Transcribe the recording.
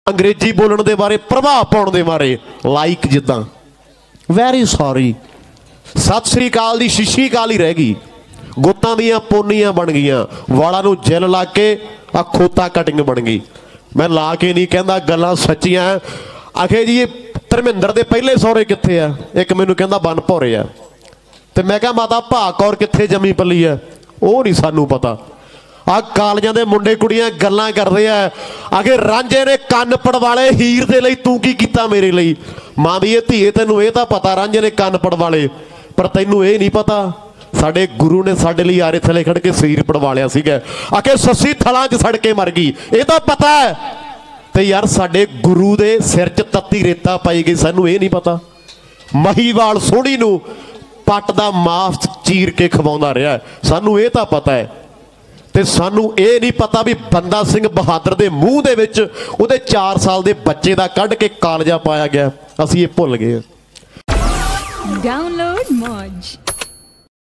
अंग्रेजी बोलने के बारे प्रभाव पाने के बारे लाइक जिदा वैरी सॉरी सत श्री अकाल की शीशी काल ही रह गई, गुत्तां दियां पोनियां बन गई, वालों नूं जेल ला के आ खोता कटिंग बन गई। मैं ला के नहीं कहता, गल्लां सच्चियां। आखे जी धर्मिंदर के पहले सौरे कित्थे आ, एक मैनूं कहंदा बन भौरे आ, ते मैं कहा माता भा कौर कित्थे जमी पली है, वो नहीं सानूं पता। आ कालियां दे मुंडे कुड़ियां गल्लां करदे आ, आखे रांझे ने कन्न पड़वाले हीर दे लई तूं की कीता मेरे लई। मां दी धीए तैनूं इह तां पता रांझे ने कन्न पड़वाले, पर तैनूं इह नहीं पता साडे गुरु ने साडे लई आरे थले खड़ के सिर पड़वालिया सीगा। आखे सस्सी थलां च सड़ के मर गई, इह तां पता है, ते यार साडे गुरु दे सिर च तत्ती रेता पाई गई, सानूं इह नहीं पता। महीवाल सोहणी नूं पट दा मांस चीर के खवाउंदा रहा, सानूं इह तां पता है। ते सानू ये नहीं पता भी बंदा सिंह बहादुर के मूँह दे विच उहदे 4 साल के बच्चे का कढ़ के कालजा पाया गया, असीं ये भुल गए। डाउनलोड मौज।